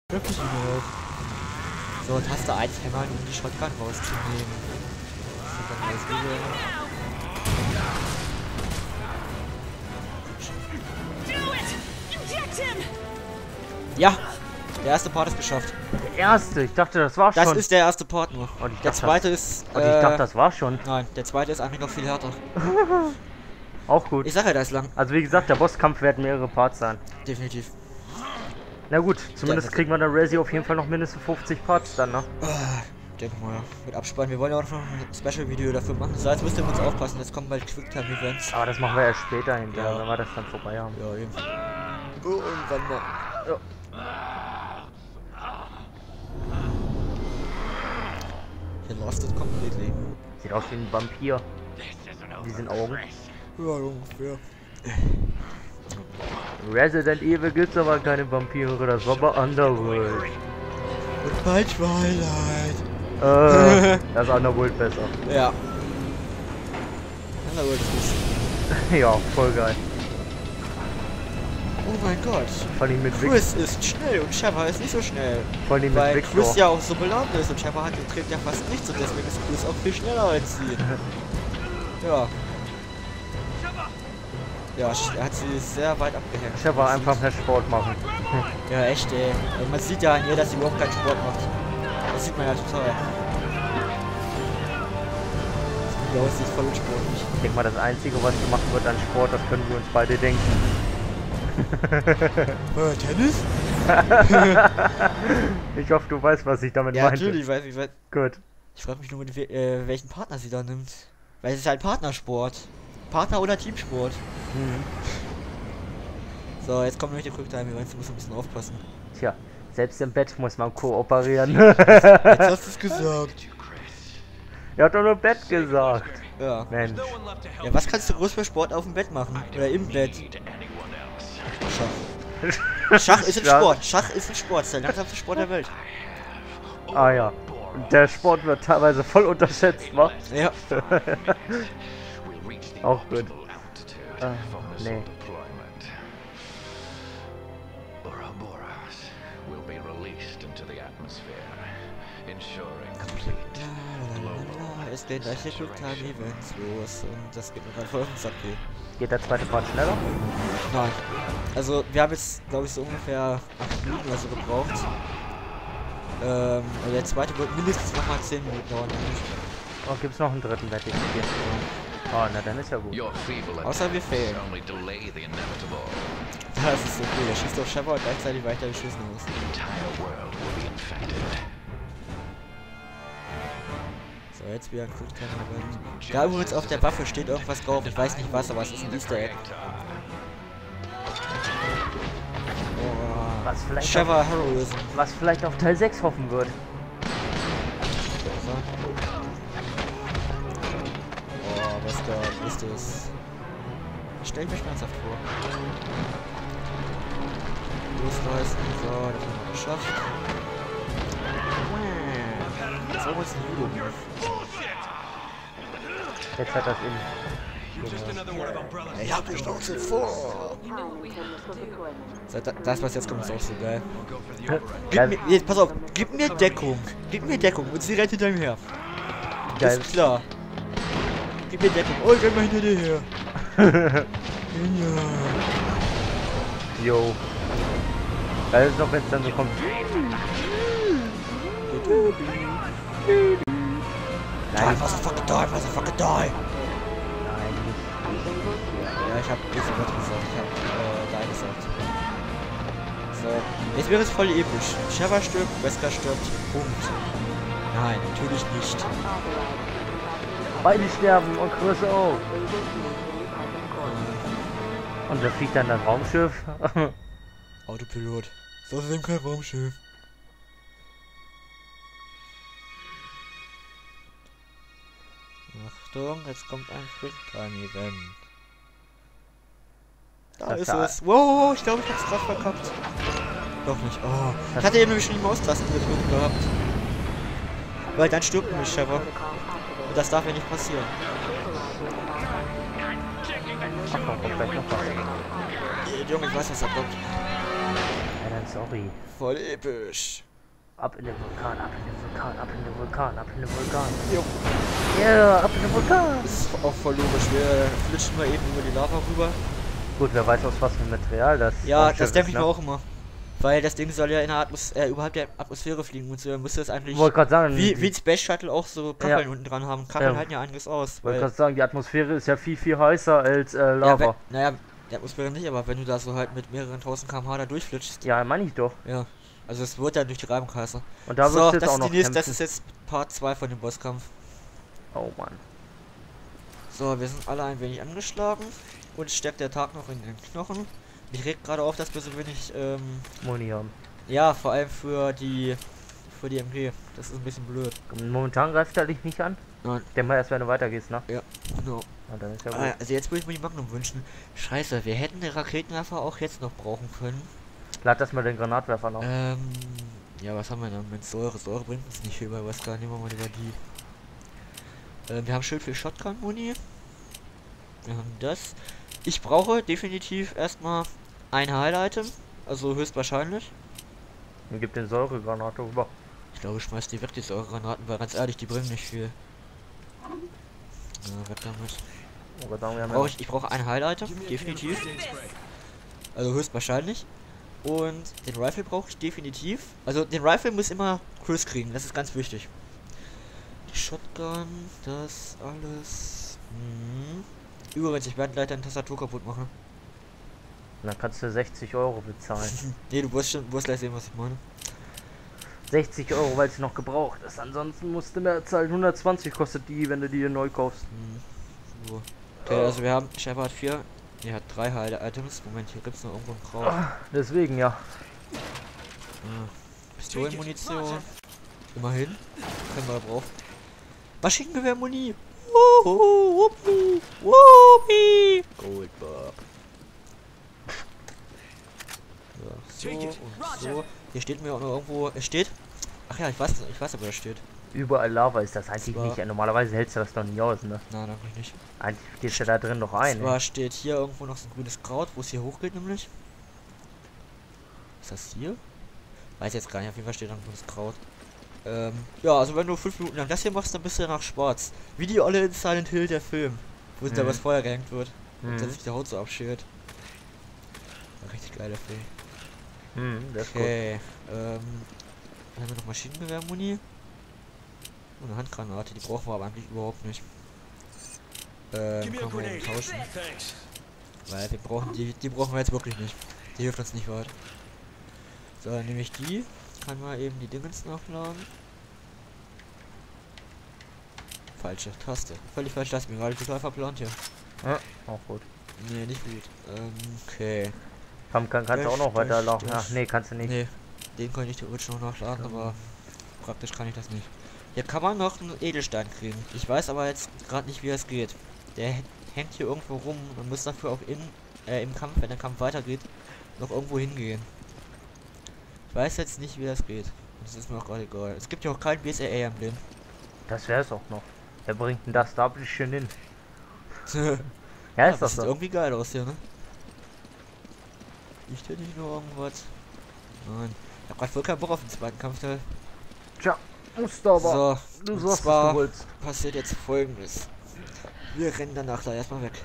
Wirklich überhaupt. So, Taste 1 hämmern, um die Shotgun rauszunehmen. Das ist dann alles Ja, der erste Part ist geschafft. Der erste? Ich dachte, das war schon. Das ist der erste Part nur. Der zweite ist. Und ich dachte, das war schon. Nein, der zweite ist eigentlich noch viel härter. Auch gut. Ich sage ja, der ist lang. Also wie gesagt, der Bosskampf werden mehrere Parts sein. Definitiv. Na gut, zumindest kriegen wir der Resi auf jeden Fall noch mindestens 50 Parts dann, ne? Denke mal, mit Abspann. Wir wollen ja auch noch ein Special-Video dafür machen. So, jetzt müsst ihr uns aufpassen, jetzt kommen bald Quicktime-Events. Aber das machen wir erst später hinterher, Ja. wenn wir das dann vorbei haben. Ja, eben. Irgendwann mal. Ja. Hier lost it completely. Sieht aus wie ein Vampir. Diesen Augen. Ja, ungefähr. Resident Evil gibt's aber keine Vampire, das war bei Underworld. Und bald Twilight. Das Underworld besser. Ja. Underworld ist gut. Ja, voll geil. Oh mein Gott. Vor allem mit Chris ist schnell und Shepard ist nicht so schnell. Vor allem Weil mit Chris Victor. ja auch so belaunt ist und Shepard trägt ja fast nichts und deswegen ist Chris auch viel schneller als sie. Ja. Ja, er hat sie sehr weit abgehängt. Shepard einfach mehr Sport machen. Ja, echt, ey. Und man sieht ja an ihr, dass sie überhaupt keinen Sport macht. Das sieht man ja total. Ja, sie ist voll unsportlich. Ich denke mal, das Einzige, was gemacht wird an Sport, das können wir uns beide denken. Tennis? Ich hoffe, du weißt, was ich damit Ja, meinte. natürlich, weiß ich. Gut. Ich frage mich nur, mit welchen Partner sie da nimmt. Weil es ist halt Partnersport. Partner- oder Teamsport. Mhm. So, jetzt kommen nämlich die Quicktime-Events, du musst ein bisschen aufpassen. Tja, selbst im Bett muss man kooperieren. Jetzt hast du es gesagt. Er hat doch nur Bett gesagt. Ja. Mensch. Ja, was kannst du groß für Sport auf dem Bett machen? Oder im Bett? Schach. Schach ist ein Sport. Schach ist ein Sport. Das ist der langsamste Sport der Welt. Ah ja. Und der Sport wird teilweise voll unterschätzt, wa? Ja. Auch gut. Nee. Es gehen gleich die Quicktime-Events los und das geht mir gerade voll auf den Sack. Geht der zweite Part schneller? Nein. Also, wir haben jetzt, glaube ich, so ungefähr 8 Minuten oder so gebraucht. Und der zweite wird mindestens nochmal 10 Minuten dauern. Oh, gibt's noch einen dritten, wette ich hier. Oh, na dann ist ja gut. Außer wir fehlen. Das ist so cool. Er schießt auf Shepard und gleichzeitig weiter geschossen ist. So, jetzt wieder ein Quicktime-Event. Da übrigens auf der Waffe steht irgendwas drauf. Ich weiß nicht was, aber es ist ein Easter Egg. Was vielleicht, Shepard Heroism. was vielleicht auf Teil 6 hoffen wird. Oh, was da ist das? Stell ich mir schmerzhaft vor. Losreißen, so, das haben wir geschafft. Das ist übrigens ein Judo-Move. Jetzt hat das in. Ich hab die Schnauze vor! So, das, was jetzt kommt, ist auch so geil. Jetzt, pass auf, gib mir Deckung. Gib mir Deckung und sie rennt hinter mir her. Geil. Ist klar. Gib mir Deckung. Oh, ich renn mal hinter dir her. Genial. Jo. Geil ist noch, wenn es dann so kommt. Die, motherfucker, die, motherfucker, die. Nein, Ja, ich hab jetzt Wort gesagt. Ich hab die gesagt. So. Jetzt wäre es voll episch. Shepard stirbt, Wesker stirbt. Punkt. Nein, natürlich nicht. beide sterben und Chris auch. Und da fliegt dann das Raumschiff. Autopilot. So ist eben kein Raumschiff. Achtung, jetzt kommt ein Quicktime-Event. Da ist es. Wow, ich glaube, ich hab's gerade verkackt. Doch nicht. Oh. Ich hatte eben nämlich schon die Maustaste gedrückt gehabt. Weil dann stirbt nämlich Shepard. Und das darf ja nicht passieren. Ach, kommt gleich noch was. Junge, ich weiß, was da kommt. Ja, Nein, sorry. Voll episch. Ab in den Vulkan, ab in den Vulkan, ab in den Vulkan, ab in den Vulkan. Jo. Ja, yeah, ab in den Vulkan. Das ist auch voll logisch. Wir flitschen mal eben über die Lava rüber. Gut, wer weiß aus was für Material das Ja, Raumschiff das denke ich ist, mir ne? auch immer. Weil das Ding soll ja in der überhalb der Atmosphäre fliegen und so, dann müsste das eigentlich Ich wollte gerade sagen, wie ein Space Shuttle auch so Kacheln Ja. unten dran haben. Kacheln Ja. halten ja einiges aus. ich wollte Weil, gerade sagen, die Atmosphäre ist ja viel, viel heißer als ja, Lava. naja, die Atmosphäre nicht, aber wenn du da so halt mit mehreren tausend km/h da durchflitschst. Ja, meine ich doch. Ja. Also es wird dann durch die Reibung heißer. Und da So, wird jetzt das auch ist noch die nächste, das kämpfen. ist jetzt Part 2 von dem Bosskampf. Oh Mann. So, wir sind alle ein wenig angeschlagen. Und steckt der Tag noch in den Knochen. Mich regt gerade auf, dass wir so wenig, Moni haben. ja, vor allem für die MG. Das ist ein bisschen blöd. Momentan greift er dich nicht an? Nein. Denk mal erst, wenn du weitergehst, ne? Ja, genau. Ja, dann ist ja gut. Also jetzt würde ich mir die Magnum wünschen. Scheiße, wir hätten den Raketenwerfer auch jetzt noch brauchen können. Lad das mal den Granatwerfer noch. Ja, was haben wir dann mit Säure? Säure bringt uns nicht viel bei Wesker. Nehmen wir mal lieber die. Wir haben Schild für Shotgun-Muni. Wir haben das. Ich brauche definitiv erstmal ein Heil-Item. Also höchstwahrscheinlich. Dann gib den Säuregranate rüber. Ich glaube, ich schmeiß die weg, die Säuregranaten, weil ganz ehrlich, die bringen nicht viel. Ja, weg damit. Aber sagen wir haben ja Ich brauche ein Heil-Item, definitiv. Also höchstwahrscheinlich. Und den Rifle brauche ich definitiv. Also den Rifle muss immer Chris kriegen, das ist ganz wichtig. Die Shotgun, das alles. Übrigens, ich werde gleich deine Tastatur kaputt machen. dann kannst du 60 Euro bezahlen. Nee, du wirst gleich sehen, was ich meine. 60 Euro, weil es noch gebraucht ist. Ansonsten musst du mehr zahlen. 120 kostet die, wenn du die neu kaufst. So. Okay, also wir haben, Shepard hat 4. Er hat 3 Heil-Items. Moment, hier gibt es noch irgendwo ein Kraut. Deswegen, ja. Pistolenmunition. Immerhin. Können wir brauchen. Maschinengewehr-Muni. Wuppi. Wuppi. Goldbob. So und so. Hier steht mir auch noch irgendwo. Es steht. Ach ja, ich weiß, aber es steht. Überall Lava ist das eigentlich nicht. Ja, normalerweise hältst du das doch nie aus, ne? Nein, eigentlich nicht. Eigentlich gehst du da drin noch ein. Zwar steht hier irgendwo noch so ein grünes Kraut, wo es hier hochgeht, nämlich. Ist das hier? Weiß jetzt gar nicht, auf jeden Fall steht da ein grünes Kraut. Ja, also wenn du 5 Minuten lang das hier machst, dann bist du danach schwarz. Wie die alle in Silent Hill, der Film. Wo da was Feuer gehängt wird. Und dann sich die Haut so abschert. Ein richtig geiler Film. Das ist okay, dann haben wir noch Maschinengewehr-Muni. Und eine Handgranate, die brauchen wir aber eigentlich überhaupt nicht. Können wir eben tauschen. Weil wir brauchen die brauchen wir jetzt wirklich nicht. Die hilft uns nicht weit. So, dann nehme ich die. Kann mal eben die Dingens nachladen. Falsche Taste. Völlig falsche Taste. Mir gerade total verplant hier. Ja, auch gut. Nee, nicht gut. Okay. Kannst du auch noch weiterlaufen? Ach nee, kannst du nicht. Nee, den kann ich theoretisch noch nachladen, aber praktisch kann ich das nicht. Hier kann man noch einen Edelstein kriegen. Ich weiß aber jetzt gerade nicht, wie das geht. Der hängt hier irgendwo rum. Man muss dafür auch im Kampf, wenn der Kampf weitergeht, noch irgendwo hingehen. Ich weiß jetzt nicht, wie das geht. Das ist mir auch gerade egal. Es gibt ja auch kein BSAA-Emblem. Das wär's auch noch. Wer bringt denn das da bitte schön hin? Ja, Ja, ist das das sieht so. irgendwie geil aus hier, ne? Liegt hier nicht nur irgendwas? Nein. Ich hab grad voll keinen Bock auf den zweiten Kampfteil. Tja, musst du aber. So, Du und sagst, was zwar du willst. passiert jetzt Folgendes. Wir rennen danach da erstmal weg.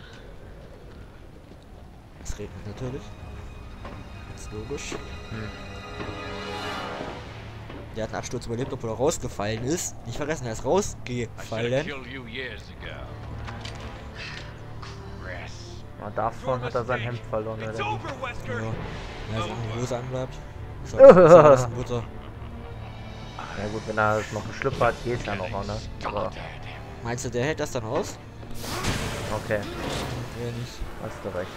Es regnet natürlich. Ist logisch. Der hat einen Absturz überlebt, obwohl er rausgefallen ist. Nicht vergessen, er ist rausgefallen. Na, davon hat er sein Hemd verloren, oder? Ja, wenn er so eine Hose anbleibt. So, das ist Mutter. Ja gut, wenn er noch einen Schlüpfer hat, geht's ja noch, ne? Aber Meinst du, der hält das dann aus? okay, Ja, nicht. hast du recht.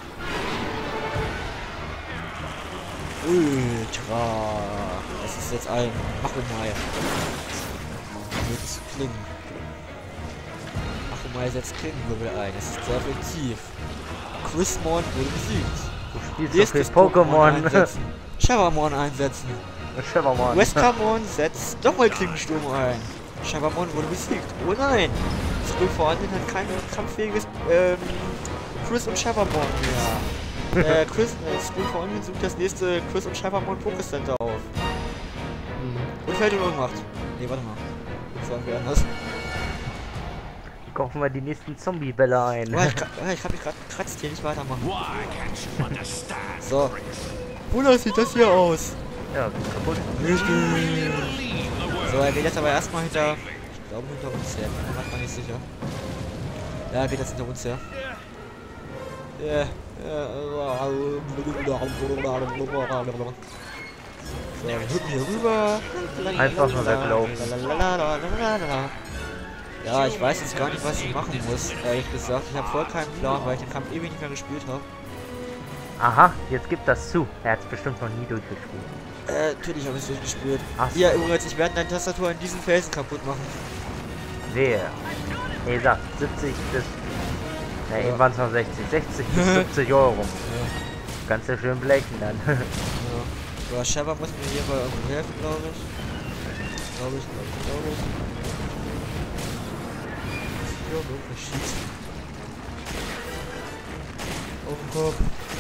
Ultra. Das ist jetzt ein Machomai. Mit Klingen. Machomai setzt Klingenwirbel ein. Es ist sehr effektiv. Chrismon wurde besiegt. Du spielst so Nächstes viel Pokémon. einsetzen. Shavamon einsetzen. Shavamon. Weskamon setzt nochmal Klingensturm ein. Shavamon wurde besiegt. Oh nein! Das wohl vorhanden hat kein kampffähiges Chris und Shavamon mehr. Chris, Screen for Onion sucht das nächste Chris und Shybermon Pokécenter auf. Und fällt in Ohnmacht. Nee, warte mal. Das sagen wir anders. Kaufen wir die nächsten Zombie-Bälle ein. Ich hab mich gerade gekratzt, hier nicht weitermachen. So. Wunderbar sieht das hier aus. Ja, ist kaputt. Richtig. So, er geht jetzt aber erstmal hinter. Ich glaube hinter uns her. Ich bin mir nicht sicher. Ja, er geht jetzt hinter uns her. So, wir hüpfen hier rüber. Einfach nur weglaufen. Ja, ich weiß jetzt gar nicht, was ich machen muss, ehrlich gesagt. Ich habe voll keinen Plan, weil ich den Kampf ewig nicht mehr gespielt habe. Aha, jetzt gibt das zu. Er hat es bestimmt noch nie durchgespielt. Natürlich habe ich es durchgespielt. Ach so. Hier, übrigens, ich werde deine Tastatur in diesen Felsen kaputt machen. Wer? Nee, sag, 70 bis... Ne, Ja. eben waren es noch 60. 60 bis 70 Euro. Ja. Kannst du schön blechen dann. Ja. So, Shabba muss mir hierbei irgendwo helfen, glaube ich. Glaube ich. Ja, wirklich schießen. Auf den Kopf.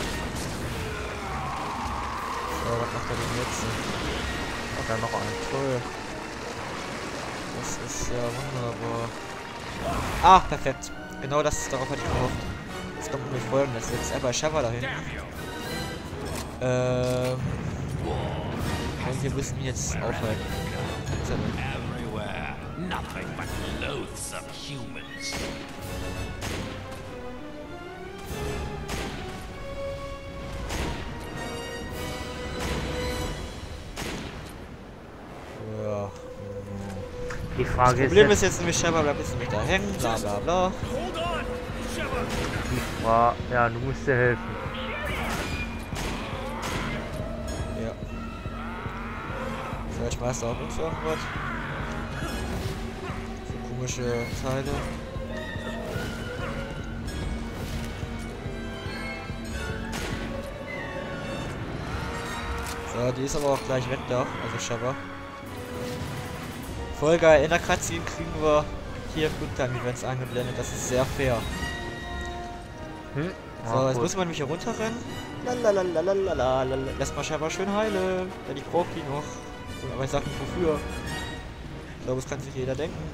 So, was macht er denn jetzt? Und dann noch einen. Toll. Das ist ja wunderbar. Ah, perfekt. Genau das, darauf hatte ich gehofft. Jetzt kommt nämlich folgendes. Jetzt ist er bei Shabba da hinten. Und wir müssen ihn jetzt aufhalten. Was ist er denn? Everywhere, nothing but loathsome humans. Ja. Die Das Frage Problem ist ist jetzt nämlich, Shabba bleibt jetzt nämlich da hängen, bla bla bla. ja, du musst dir helfen. Ja. So, ich weiß auch uns irgendwas. So komische Teile. So, die ist aber auch gleich weg da, also Shabba. Voll geil, in der Cutscene kriegen wir hier Quicktime Events eingeblendet, das ist sehr fair. So, jetzt muss man nämlich hier runterrennen. Lalalala. Lass mal Shabba schön heilen, denn ich brauche die noch. Aber ich sag nicht wofür. Ich glaube, das kann sich jeder denken.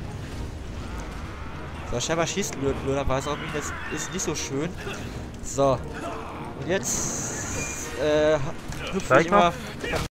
So, Shabba schießt blöderweise auf mich, das ist nicht so schön. So, und jetzt hüpfe ich mal